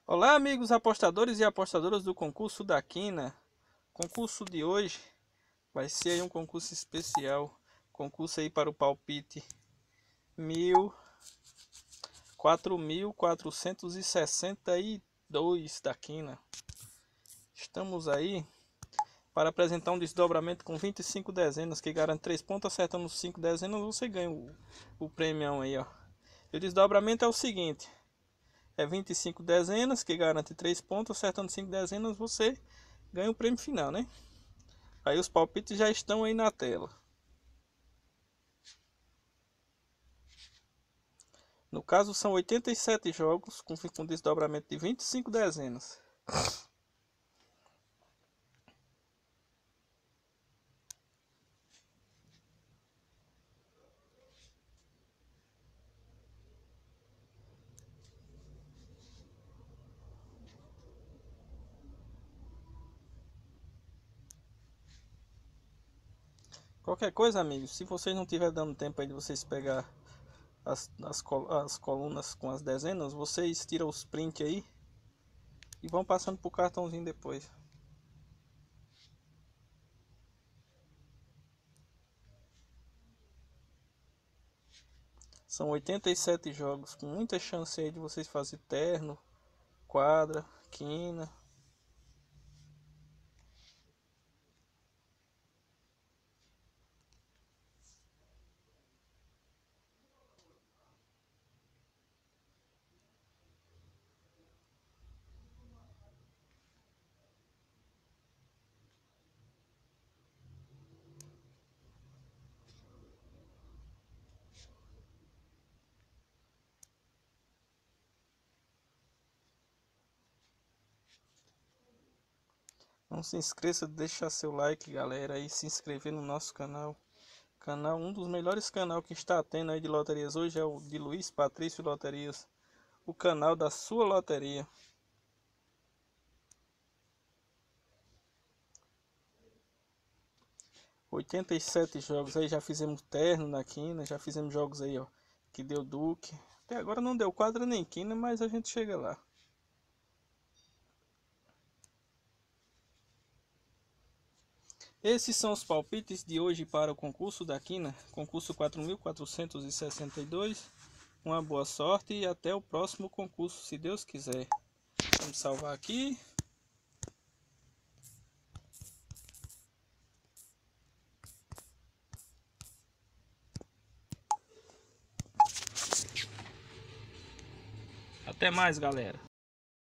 Olá, amigos apostadores e apostadoras do concurso da Quina. Concurso de hoje vai ser aí um concurso especial. Concurso aí para o palpite 4.462 da Quina. Estamos aí para apresentar um desdobramento com 25 dezenas que garante 3 pontos. Acertando 5 dezenas você ganha o prêmio aí, ó. E o desdobramento é o seguinte: é 25 dezenas que garante 3 pontos. Acertando 5 dezenas você ganha o prêmio final, né? Aí os palpites já estão aí na tela. No caso são 87 jogos com desdobramento de 25 dezenas. Qualquer coisa, amigos, se vocês não tiver dando tempo aí de vocês pegar as colunas com as dezenas, vocês tiram os prints aí e vão passando pro cartãozinho depois. São 87 jogos com muita chance aí de vocês fazer terno, quadra, quina. Não se esqueça de deixar seu like, galera, e se inscrever no nosso canal. Um dos melhores canais que está tendo aí de loterias hoje é o de Luiz Patrício Loterias, o canal da sua loteria. ...87 jogos aí, já fizemos terno na quina, já fizemos jogos aí, ó, que deu duque. Até agora não deu quadra nem quina, mas a gente chega lá. Esses são os palpites de hoje para o concurso da Quina, concurso 4.462. Uma boa sorte e até o próximo concurso, se Deus quiser. Vamos salvar aqui. Até mais, galera.